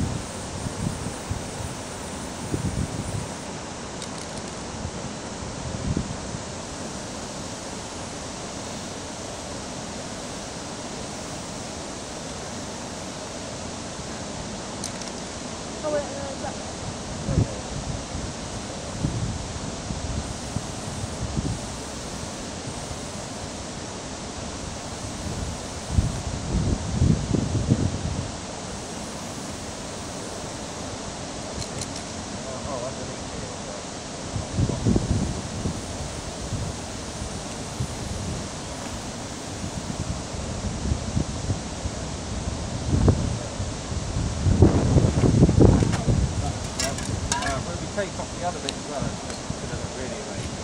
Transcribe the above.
Oh wait, no, it's up there. Take off the other bit as well, it's going to look really amazing.